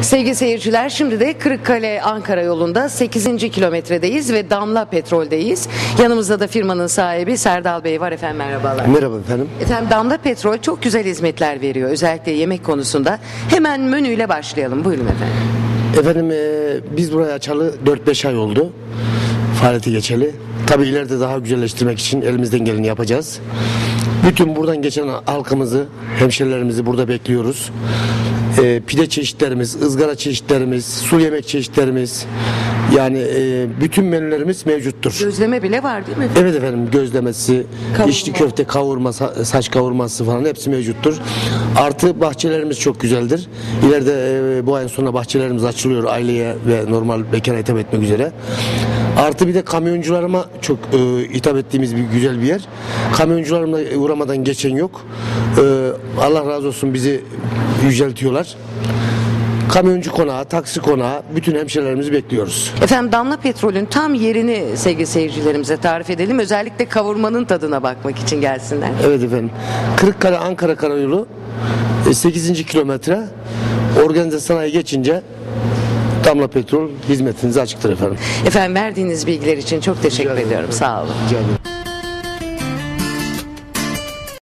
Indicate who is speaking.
Speaker 1: Sevgili seyirciler, şimdi de Kırıkkale Ankara yolunda 8. kilometredeyiz ve Damla Petrol'deyiz. Yanımızda da firmanın sahibi Serdal Bey var. Efendim merhabalar.
Speaker 2: Merhaba efendim.
Speaker 1: Efendim Damla Petrol çok güzel hizmetler veriyor, özellikle yemek konusunda. Hemen menüyle başlayalım. Buyurun efendim.
Speaker 2: Efendim biz buraya açalı 4-5 ay oldu. Faaliyete geçeli. Tabii ileride daha güzelleştirmek için elimizden geleni yapacağız. Bütün buradan geçen halkımızı, hemşerilerimizi burada bekliyoruz. Pide çeşitlerimiz, ızgara çeşitlerimiz, sulu yemek çeşitlerimiz, yani bütün menülerimiz mevcuttur.
Speaker 1: Gözleme bile var değil mi?
Speaker 2: Evet efendim, gözlemesi,
Speaker 1: Kavurma.
Speaker 2: içli köfte, kavurma, saç kavurması falan hepsi mevcuttur. Artı bahçelerimiz çok güzeldir. İleride bu ayın sonunda bahçelerimiz açılıyor aileye ve normal bekara hitap etmek üzere. Artı bir de kamyoncularıma çok hitap ettiğimiz bir güzel bir yer. Kamyoncularımla uğramadan geçen yok. Allah razı olsun, bizi yüceltiyorlar. Kamyoncu konağı, taksi konağı, bütün hemşehrilerimizi bekliyoruz.
Speaker 1: Efendim Damla Petrol'ün tam yerini sevgili seyircilerimize tarif edelim. Özellikle kavurmanın tadına bakmak için gelsinler.
Speaker 2: Evet efendim. Kırıkkale Ankara Karayolu 8. kilometre, organize sanayi geçince Damla Petrol hizmetinize açıktır efendim.
Speaker 1: Efendim verdiğiniz bilgiler için çok teşekkür ediyorum. Sağ olun.
Speaker 2: Rica ederim.